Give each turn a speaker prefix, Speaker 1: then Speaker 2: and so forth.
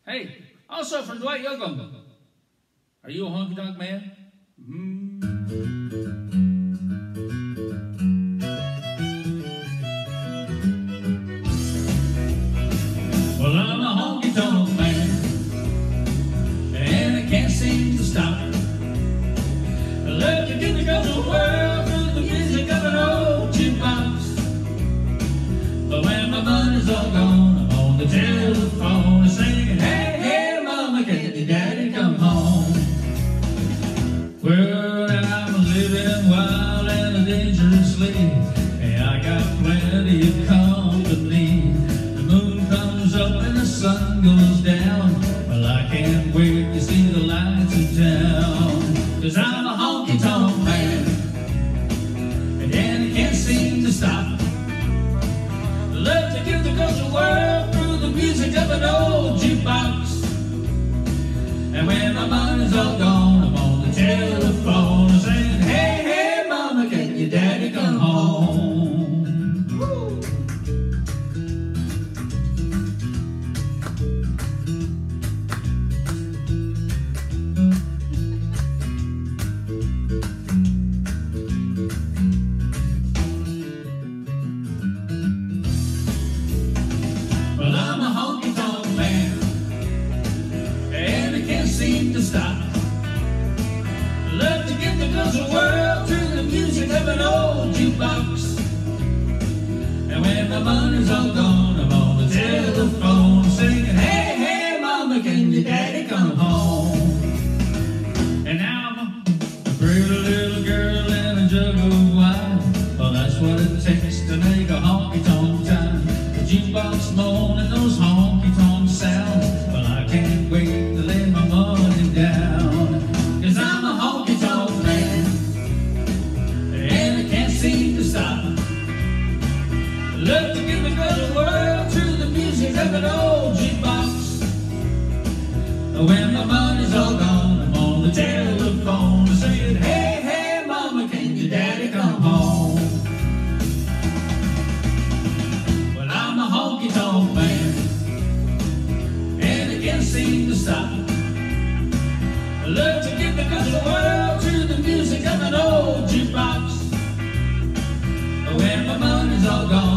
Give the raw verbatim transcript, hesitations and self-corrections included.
Speaker 1: Hey, also from Dwight Yoakam. Are you a honky tonk man? Mm. Well, I'm a honky tonk man, and I can't seem to stop. I love to get to go to the world through the music of an old jukebox. But when my money's all gone, I'm on the telephone singing, hey, hey, mama, can your daddy come home? Well, and I'm living wild and dangerously. Hey, I got plenty of company. The moon comes up and the sun goes down. Well, I can't wait to see the lights of town. 'Cause I'm a honky-tonk man, and I can't seem to stop. I love to give the culture world through the music of an old jukebox. And when my money's all gone, I'm on the telephone saying, hey, hey, mama, can your daddy come home? Woo. Well, I'm a honky-tonk man, and I can't seem to stop. I love to give the girls a whirl through the music of an old jukebox. And when my money's all gone, I'm on the telephone singing, hey, hey, mama, can your daddy come home? And now I'm a pretty little girl in a jug of wine. Well, that's what it takes to make a honky-tonk time. The jukebox moaning those honky-tonk sounds. Well, I can't wait to lay my money down. 'Cause I'm a honky-tonk man, and I can't seem to stop. I love to give the girls a whirl through the music of an old jukebox. When my money's all gone, I'm on the telephone saying, hey, hey, mama, can your daddy come home? Well, I'm a honky-tonk man, and I can't seem to stop. I love to give the girls a whirl through the music of an old jukebox. When my money's all gone,